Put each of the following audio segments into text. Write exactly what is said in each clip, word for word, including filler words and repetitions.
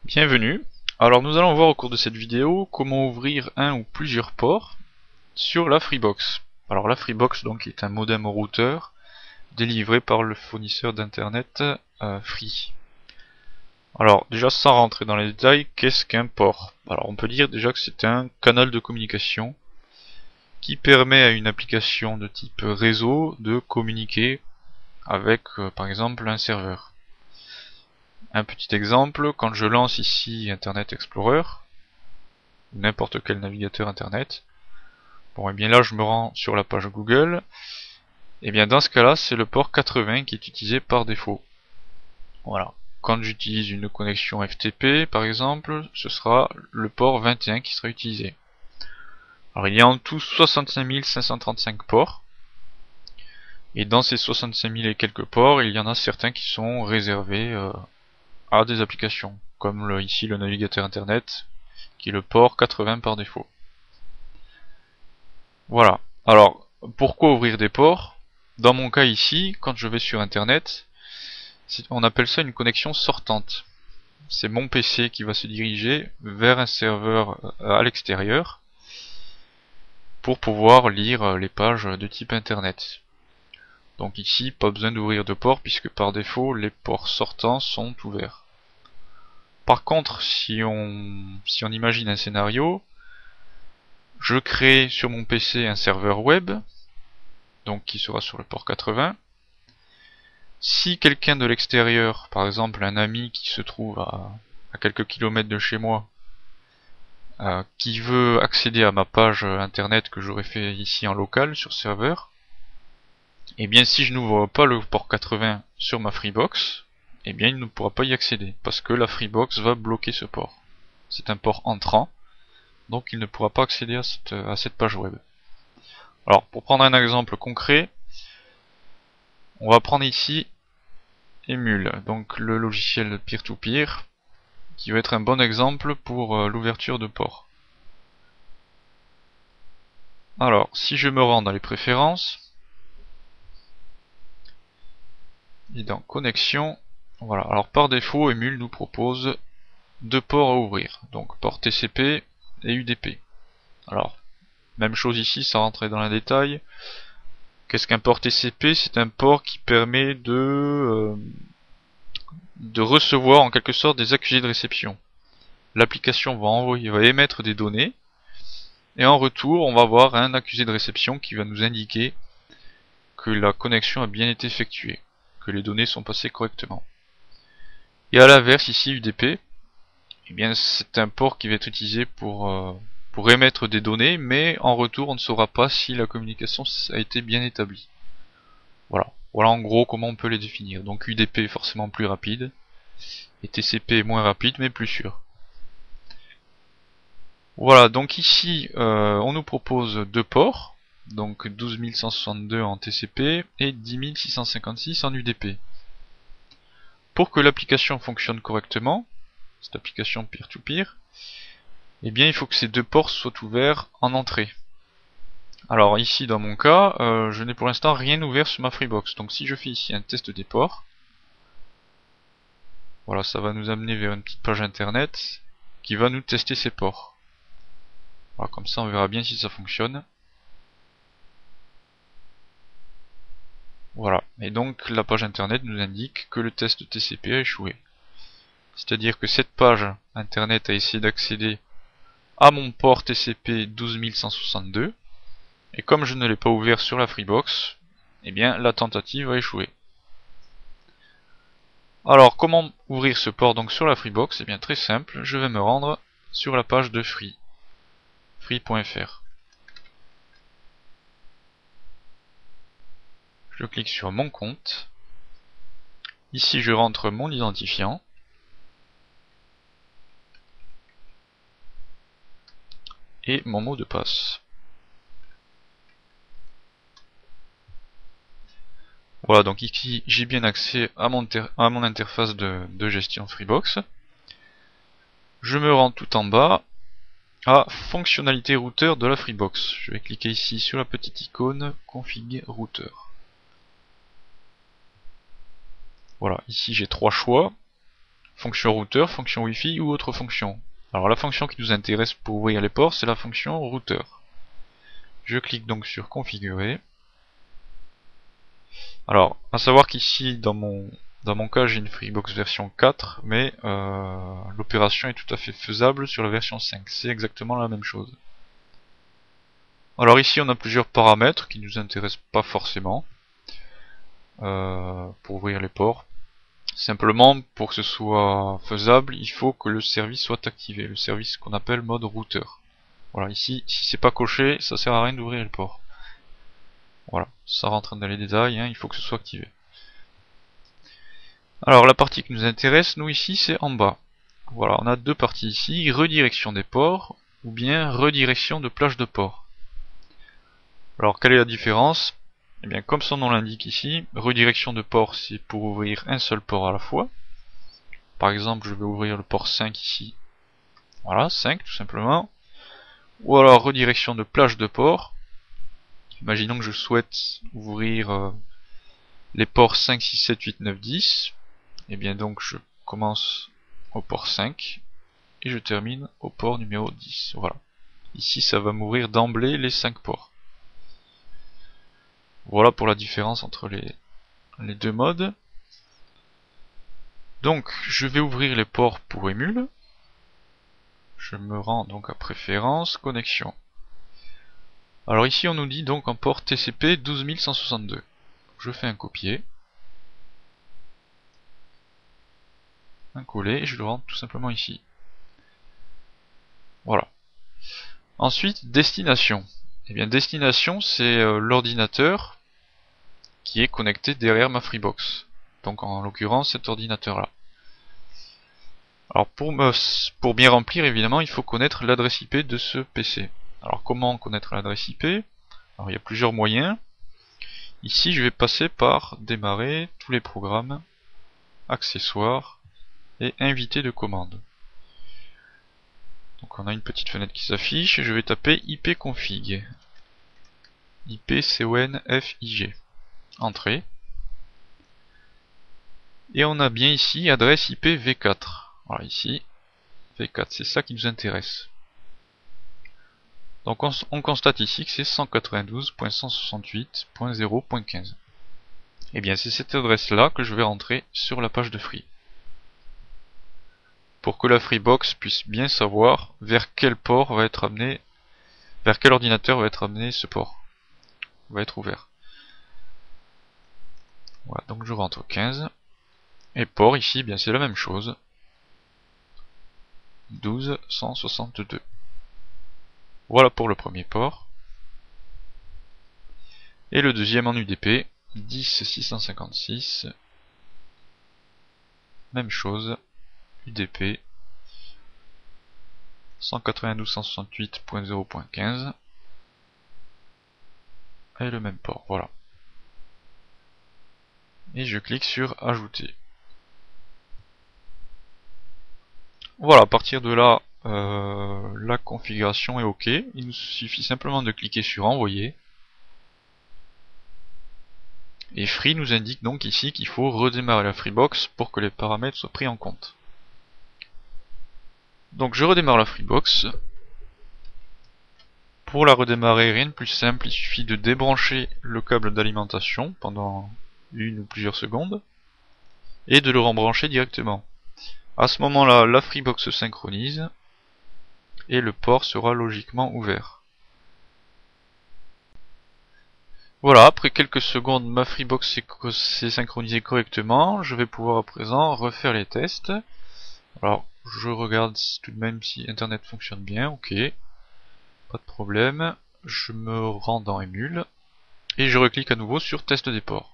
Bienvenue. Alors nous allons voir au cours de cette vidéo comment ouvrir un ou plusieurs ports sur la Freebox. Alors la Freebox donc est un modem au routeur délivré par le fournisseur d'internet euh, Free. Alors déjà sans rentrer dans les détails, qu'est-ce qu'un port? Alors on peut dire déjà que c'est un canal de communication qui permet à une application de type réseau de communiquer avec euh, par exemple un serveur. Un petit exemple, quand je lance ici Internet Explorer, n'importe quel navigateur internet, bon et bien là je me rends sur la page Google, et bien dans ce cas là c'est le port quatre-vingts qui est utilisé par défaut. Voilà. Quand j'utilise une connexion F T P par exemple, ce sera le port vingt et un qui sera utilisé. Alors il y a en tout soixante-cinq mille cinq cent trente-cinq ports, et dans ces soixante-cinq mille et quelques ports, il y en a certains qui sont réservés euh, à des applications, comme le, ici le navigateur internet, qui est le port quatre-vingts par défaut. Voilà. Alors, pourquoi ouvrir des ports? Dans mon cas ici, quand je vais sur internet, on appelle ça une connexion sortante. C'est mon P C qui va se diriger vers un serveur à l'extérieur pour pouvoir lire les pages de type internet. Donc ici, pas besoin d'ouvrir de port puisque par défaut, les ports sortants sont ouverts. Par contre, si on, si on imagine un scénario, je crée sur mon P C un serveur web, donc qui sera sur le port quatre-vingts. Si quelqu'un de l'extérieur, par exemple un ami qui se trouve à, à quelques kilomètres de chez moi, euh, qui veut accéder à ma page internet que j'aurais fait ici en local sur serveur, et bien si je n'ouvre pas le port quatre-vingts sur ma Freebox, et bien il ne pourra pas y accéder, parce que la Freebox va bloquer ce port. C'est un port entrant, donc il ne pourra pas accéder à cette, à cette page web. Alors pour prendre un exemple concret, on va prendre ici Emule, donc le logiciel peer-to-peer, qui va être un bon exemple pour euh, l'ouverture de port. Alors, si je me rends dans les préférences, et dans connexion, voilà. Alors par défaut, Emule nous propose deux ports à ouvrir, donc port T C P et U D P. Alors, même chose ici, sans rentrer dans les détails. Qu'est-ce qu'un port T C P? C'est un port qui permet de, euh, de recevoir en quelque sorte des accusés de réception. L'application va envoyer, va émettre des données, et en retour, on va avoir un accusé de réception qui va nous indiquer que la connexion a bien été effectuée, que les données sont passées correctement. Et à l'inverse, ici U D P, eh bien c'est un port qui va être utilisé pour, euh, pour émettre des données, mais en retour, on ne saura pas si la communication a été bien établie. Voilà. Voilà en gros comment on peut les définir. Donc U D P est forcément plus rapide, et T C P est moins rapide mais plus sûr. Voilà, donc ici euh, on nous propose deux ports, donc douze mille cent soixante-deux en T C P et dix mille six cent cinquante-six en U D P. Pour que l'application fonctionne correctement, cette application peer-to-peer, eh bien il faut que ces deux ports soient ouverts en entrée. Alors ici dans mon cas, euh, je n'ai pour l'instant rien ouvert sur ma Freebox, donc si je fais ici un test des ports, voilà, ça va nous amener vers une petite page internet qui va nous tester ces ports. Voilà, comme ça on verra bien si ça fonctionne. Voilà, et donc la page internet nous indique que le test T C P a échoué. C'est-à-dire que cette page internet a essayé d'accéder à mon port T C P douze mille cent soixante-deux, et comme je ne l'ai pas ouvert sur la Freebox, eh bien la tentative a échoué. Alors comment ouvrir ce port donc sur la Freebox? Eh bien très simple, je vais me rendre sur la page de Free, free point F R. Je clique sur mon compte. Ici je rentre mon identifiant. Et mon mot de passe. Voilà, donc ici j'ai bien accès à mon, à mon interface de, de gestion Freebox. Je me rends tout en bas à fonctionnalité routeur de la Freebox. Je vais cliquer ici sur la petite icône config routeur. Voilà, ici j'ai trois choix. fonction routeur, fonction Wi-Fi ou autre fonction. Alors la fonction qui nous intéresse pour ouvrir les ports, c'est la fonction routeur. Je clique donc sur configurer. Alors, à savoir qu'ici, dans mon dans mon cas, j'ai une Freebox version quatre, mais euh, l'opération est tout à fait faisable sur la version cinq. C'est exactement la même chose. Alors ici, on a plusieurs paramètres qui nous intéressent pas forcément euh, pour ouvrir les ports. Simplement, pour que ce soit faisable, il faut que le service soit activé, le service qu'on appelle mode routeur. Voilà, ici, si c'est pas coché, ça sert à rien d'ouvrir le port. Voilà, ça rentre dans les détails, hein, il faut que ce soit activé. Alors la partie qui nous intéresse, nous ici, c'est en bas. Voilà, on a deux parties ici, redirection des ports, ou bien redirection de plage de port. Alors quelle est la différence? Eh bien comme son nom l'indique ici, redirection de port c'est pour ouvrir un seul port à la fois. Par exemple je vais ouvrir le port cinq ici. Voilà, cinq tout simplement. Ou alors redirection de plage de port. Imaginons que je souhaite ouvrir euh, les ports cinq, six, sept, huit, neuf, dix. Et bien donc je commence au port cinq et je termine au port numéro dix. Voilà. Ici ça va m'ouvrir d'emblée les cinq ports. Voilà pour la différence entre les, les deux modes. Donc je vais ouvrir les ports pour émule. Je me rends donc à préférences, connexion. Alors ici on nous dit donc en port T C P douze mille cent soixante-deux. Je fais un copier. Un coller et je le rentre tout simplement ici. Voilà. Ensuite destination. Et bien destination c'est euh, l'ordinateur qui est connecté derrière ma Freebox. Donc en l'occurrence cet ordinateur là. Alors pour, me, pour bien remplir évidemment il faut connaître l'adresse I P de ce P C. Alors comment connaître l'adresse I P? Alors il y a plusieurs moyens. Ici je vais passer par démarrer tous les programmes, accessoires et inviter de commande. Donc on a une petite fenêtre qui s'affiche et je vais taper ipconfig. ipconfig. Entrée. Et on a bien ici adresse I P v quatre. Voilà ici, v quatre, c'est ça qui nous intéresse. Donc on, on constate ici que c'est cent quatre-vingt-douze point cent soixante-huit point zéro point quinze. Et bien c'est cette adresse là que je vais rentrer sur la page de Free. Pour que la Freebox puisse bien savoir vers quel port va être amené, vers quel ordinateur va être amené ce port. Va être ouvert. Voilà, donc je rentre au quinze. Et port ici, bien c'est la même chose. douze cent soixante-deux. Voilà pour le premier port. Et le deuxième en U D P, dix six cent cinquante-six. Même chose, U D P, cent quatre-vingt-douze point cent soixante-huit point zéro point quinze. Et le même port, voilà. Et je clique sur ajouter. Voilà, à partir de là, euh, la configuration est OK. Il nous suffit simplement de cliquer sur envoyer. Et Free nous indique donc ici qu'il faut redémarrer la Freebox pour que les paramètres soient pris en compte. Donc je redémarre la Freebox. Pour la redémarrer, rien de plus simple, il suffit de débrancher le câble d'alimentation pendant une ou plusieurs secondes et de le rebrancher directement. À ce moment-là, la Freebox se synchronise et le port sera logiquement ouvert. Voilà, après quelques secondes, ma Freebox s'est synchronisée correctement. Je vais pouvoir à présent refaire les tests. Alors, je regarde si, tout de même si Internet fonctionne bien. Ok, pas de problème. Je me rends dans Emule et je reclique à nouveau sur Test des ports.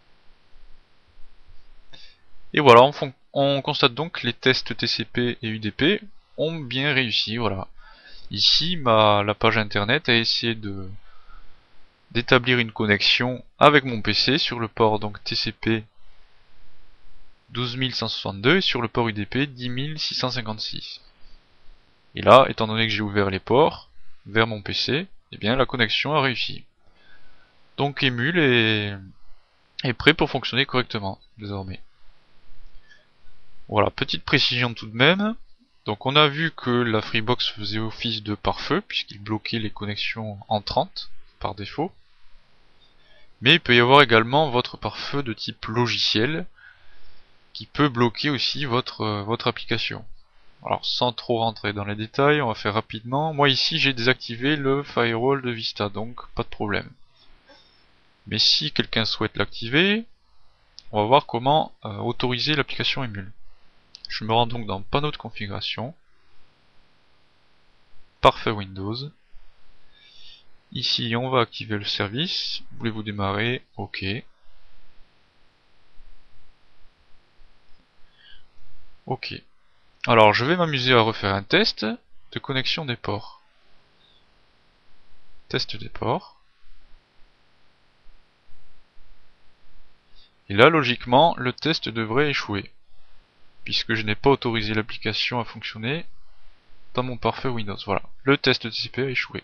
Et voilà, on, on constate donc que les tests T C P et U D P ont bien réussi. Voilà. Ici, ma, la page Internet a essayé de d'établir une connexion avec mon P C sur le port donc T C P douze mille cent soixante-deux et sur le port U D P dix mille six cent cinquante-six. Et là, étant donné que j'ai ouvert les ports vers mon P C, eh bien la connexion a réussi. Donc Emule est, est prêt pour fonctionner correctement désormais. Voilà, petite précision tout de même. Donc on a vu que la Freebox faisait office de pare-feu, puisqu'il bloquait les connexions entrantes par défaut. Mais il peut y avoir également votre pare-feu de type logiciel, qui peut bloquer aussi votre, euh, votre application. Alors sans trop rentrer dans les détails, on va faire rapidement. Moi ici j'ai désactivé le firewall de Vista, donc pas de problème. Mais si quelqu'un souhaite l'activer, on va voir comment euh, autoriser l'application Emule. Je me rends donc dans panneau de configuration, pare-feu Windows. Ici on va activer le service. Voulez-vous démarrer? Ok. Ok. Alors je vais m'amuser à refaire un test de connexion des ports. Test des ports. Et là logiquement le test devrait échouer, puisque je n'ai pas autorisé l'application à fonctionner dans mon pare-feu Windows. Voilà, le test T C P a échoué.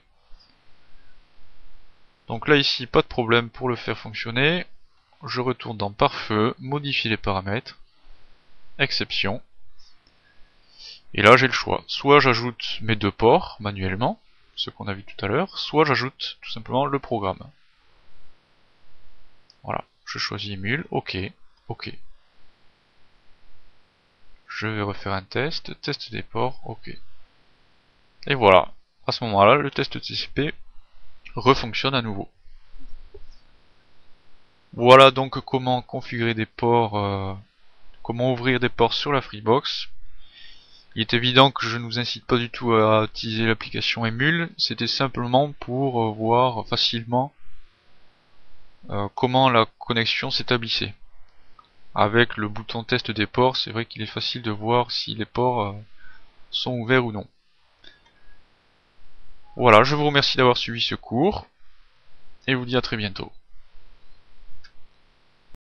Donc là ici pas de problème pour le faire fonctionner. Je retourne dans pare-feu, modifier les paramètres, exception. Et là j'ai le choix, soit j'ajoute mes deux ports manuellement, ce qu'on a vu tout à l'heure, soit j'ajoute tout simplement le programme. Voilà, je choisis Emule, ok, ok. Je vais refaire un test, test des ports, ok. Et voilà, à ce moment-là, le test T C P refonctionne à nouveau. Voilà donc comment configurer des ports, euh, comment ouvrir des ports sur la Freebox. Il est évident que je ne vous incite pas du tout à utiliser l'application Emule, c'était simplement pour euh, voir facilement euh, comment la connexion s'établissait. Avec le bouton test des ports, c'est vrai qu'il est facile de voir si les ports euh, sont ouverts ou non. Voilà, je vous remercie d'avoir suivi ce cours, et vous dis à très bientôt.